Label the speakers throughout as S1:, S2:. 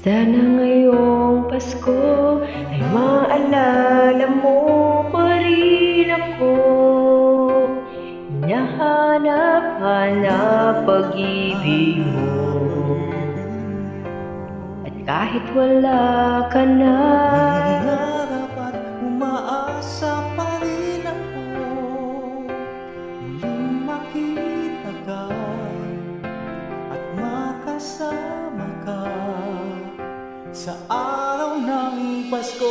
S1: Sana ngayong Pasko ay maalala mo pa rin ako. Hinahanap-hanap pag-ibig mo, at kahit wala ka na,
S2: nangarap at umaasa pa rin ako. Muling makita ka at makasama ka sa araw ng Pasko.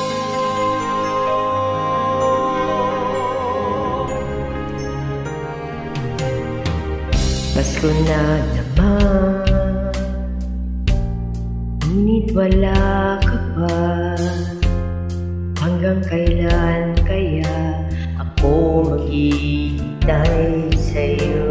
S1: Pasko na naman, ngunit wala ka pa. Hanggang kailan kaya ako maghihintay sa'yo?